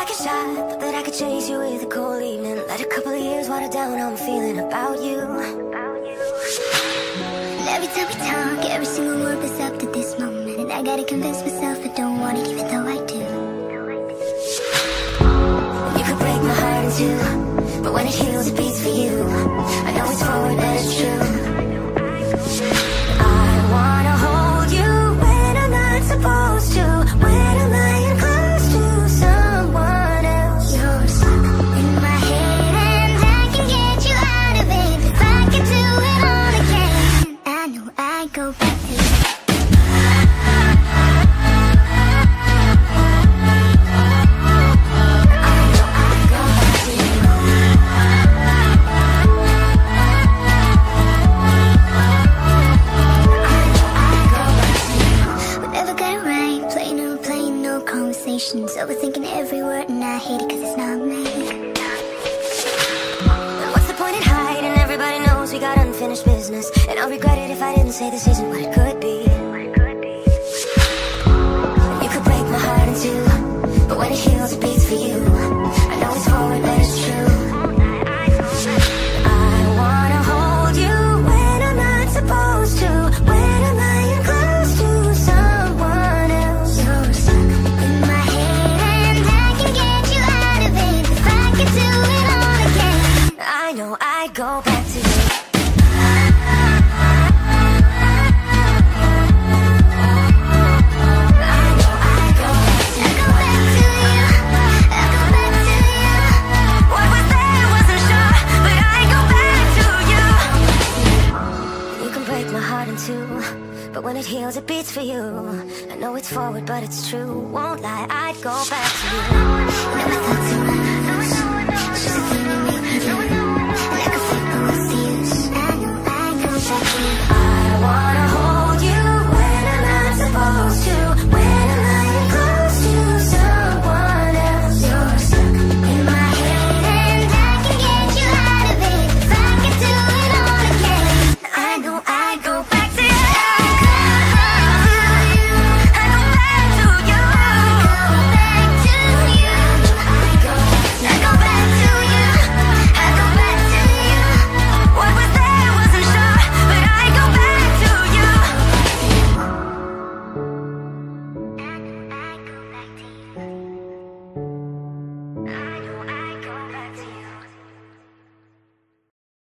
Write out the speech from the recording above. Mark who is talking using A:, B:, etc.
A: like a shot, thought that I could chase you with a cold evening. Let a couple of years water down how I'm feeling about you.
B: And every time we talk, every single word is up to this moment. And I gotta convince myself I don't want it, even though I do.
A: You could break my heart in two, but when it heals it beats for you. I know it's forward but it's true. I wanna hold you when I'm not supposed to, when I'm lying close to someone else.
B: You're stuck in my head and I can get you out of it. If I could do it all again, I know I'd go back to you. Overthinking every word and I hate it cause it's not me.
A: And what's the point in hiding? Everybody knows we got unfinished business. And I'll regret it if I didn't say this isn't what it could be. You could break my heart in two, but when it heals it beats for you. I know it's forward but it's true. I wanna hold you when I'm not supposed to, when I'm lying close to someone else.
B: You're stuck in my head and I can get you out of it. If I could do it all again,
A: I know I'd go back to you. But when it heals, it beats for you. I know it's forward, but it's true. Won't lie, I'd go back to you.
B: never felt so right. She's a thing in me.